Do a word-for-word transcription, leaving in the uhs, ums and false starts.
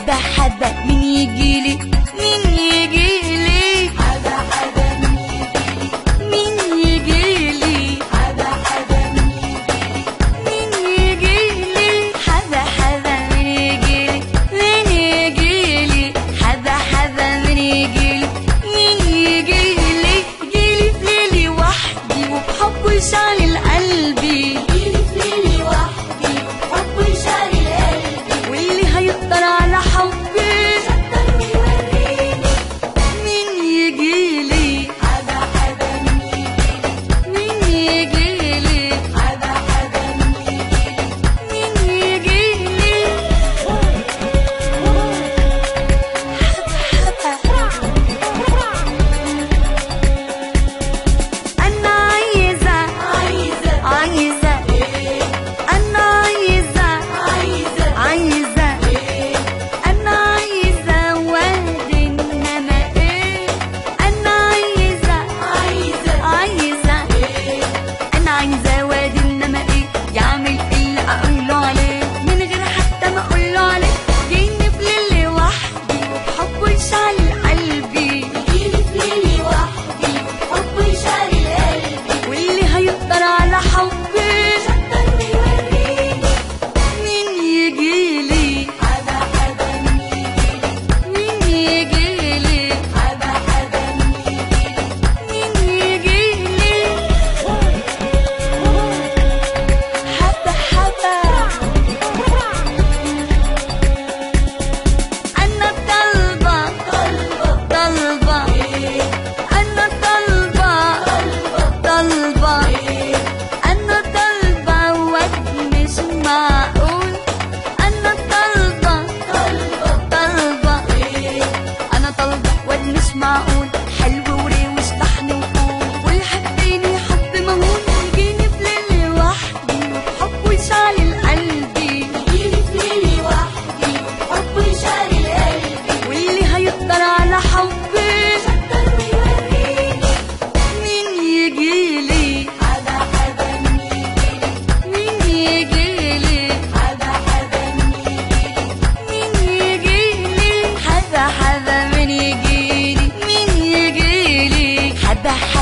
حبة حبة مين يجيلي مين يجيلي حبة حبة مين يجيلي حبة حبة مين يجيلي حبة حبة مين يجيلي مين يجيلي حبة حبة مين يجيلي مين يجيلي يجيلي في ليلي وحدي وبحبه يشعل قلبي يجيلي في ليلي وحدي وبحبه يشعل قلبي واللي هيقدر على حبي شطر ويوريني مين يجيلي حبة حبة مين يجيلي حبة حبة مين يجيلي أنا عايزة عايزة عايزة أنا عايزة عايزة عايزة أنا عايزة واد إنما إيه أنا عايزة عايزة عايزة أنا عايزة واد إنما إيه يعمل اللي أقوله عليه من غير حتى ما أقوله عليه جايني في ليلي وحدي وبحبه يشعل قلبي يجيلي في ليلي وحدي وبحبه يشعل قلبي واللي هيقدر على حبي شطر ويوريني مين يجيلي حبة حبة مين يجيلي حبة حبة مين يجيلي حبة حبة أنا طالبة طلبة طالبة أنا طالبة طالبة أنا طالبة واد مش معقول أنا طالبة طلبة طالبة أنا طالبة واد مش معقول حلو وروش طحن وفول والحبيني حب مهول يجيني في ليلي وحدي وبحبه يشعل قلبي يجيلي في ليلي وحدي وبحبه يشعل قلبي واللي هيقدر على حبي شطر ويوريني مين يجيلي حبة حبة مين يجيلي حبة حبة مين يجيلي حبة حبة مين يجيلي مين يجيلي حبة حبة